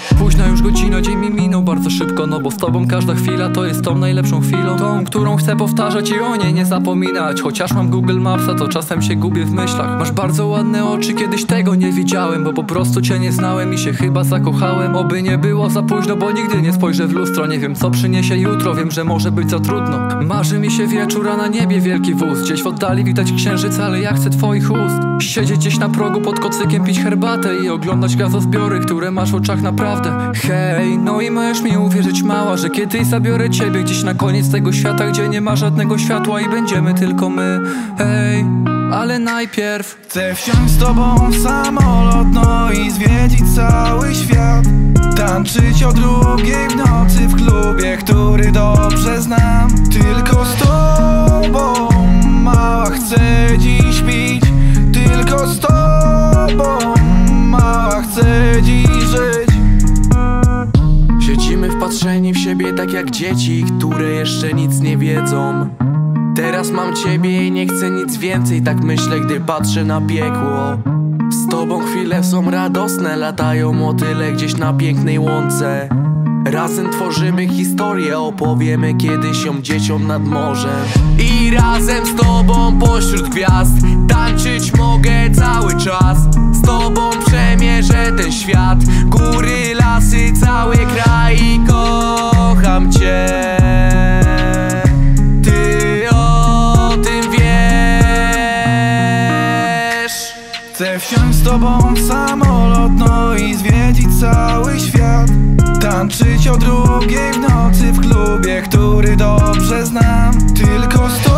Późna już godzina, dzień mi minął bardzo szybko. No bo z tobą każda chwila to jest tą najlepszą chwilą, tą, którą chcę powtarzać i o niej nie zapominać. Chociaż mam Google Mapsa, to czasem się gubię w myślach. Masz bardzo ładne oczy, kiedyś tego nie widziałem, bo po prostu cię nie znałem i się chyba zakochałem. Oby nie było za późno, bo nigdy nie spojrzę w lustro. Nie wiem co przyniesie jutro, wiem, że może być za trudno. Marzy mi się wieczór, a na niebie wielki wóz. Gdzieś w oddali widać księżyc, ale ja chcę twoich ust. Siedzieć gdzieś na progu pod kocykiem, pić herbatę i oglądać gazozbiory, które masz w oczach naprawdę. Hej, no i możesz mi uwierzyć mała, że kiedyś zabiorę ciebie gdzieś na koniec tego świata, gdzie nie ma żadnego światła i będziemy tylko my. Hej, ale najpierw chcę wsiąść z tobą w samolot, no i zwiedzić cały świat. Tańczyć o 2:00 w nocy w klubie, który dobrze znam. Tylko z tobą, mała, chcę dziś pić. Tylko z tobą, mała, chcę dziś żyć. Siedzimy wpatrzeni w siebie tak jak dzieci, które jeszcze nic nie wiedzą. Teraz mam ciebie i nie chcę nic więcej, tak myślę, gdy patrzę na piekło. Z tobą chwile są radosne, latają motyle gdzieś na pięknej łące. Razem tworzymy historię, opowiemy kiedyś ją dzieciom nad morzem. I razem z tobą pośród gwiazd tańczyć mogę cały czas. Z tobą przemierzę ten świat, góry, lasy, cały kraj i kocham cię. Ty o tym wiesz. Chcę wsiąść z tobą w samolot, no i zwiedzić cały świat. Tańczyć o 2:00 w nocy w klubie, który dobrze znam. Tylko z tobą,